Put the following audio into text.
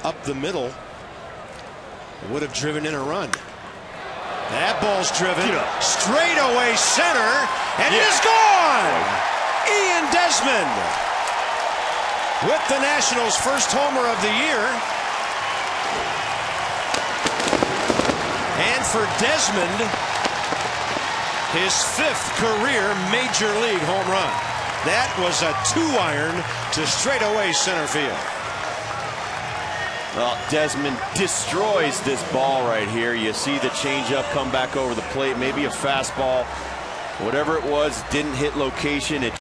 up the middle. It would have driven in a run. That ball's driven straight away center, and it is gone. Ian Desmond with the Nationals' first homer of the year. And for Desmond, his 5th career major league home run. That was a 2-iron to straightaway center field. Well, Desmond destroys this ball right here. You see the changeup come back over the plate, maybe a fastball. Whatever it was, didn't hit location.